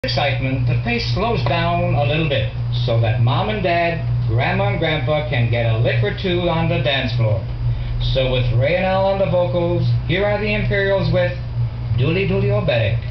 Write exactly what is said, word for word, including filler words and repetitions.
Excitement, the pace slows down a little bit so that mom and dad, grandma and grandpa can get a lick or two on the dance floor. So with Ray and Al on the vocals, here are the Imperials with Duli Duli Oberek.